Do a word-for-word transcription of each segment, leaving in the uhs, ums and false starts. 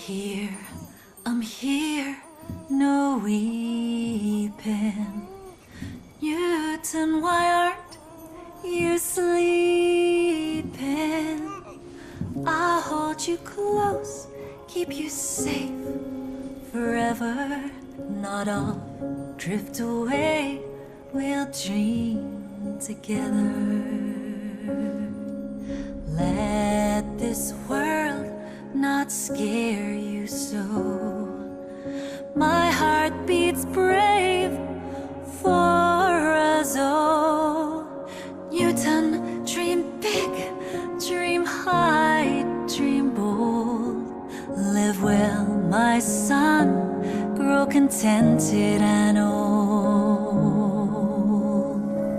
here, I'm here, no weeping. Newton, why aren't you sleeping? I'll hold you close, keep you safe forever. Not all drift away, we'll dream together. Let this world not scare you so. My heart beats brave for us all. Newton, dream big, dream high, dream bold. Live well, my son, grow contented and old.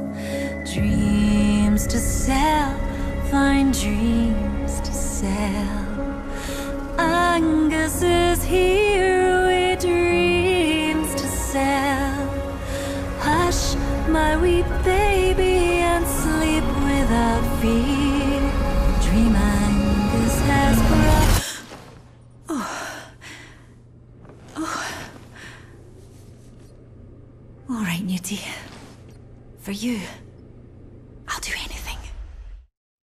Dreams to sell, find dreams to sell. Angus is here with dreams to sell. Hush, my wee baby, and sleep without fear. Dream Angus has brought. Oh. Oh. All right, Newtie. For you.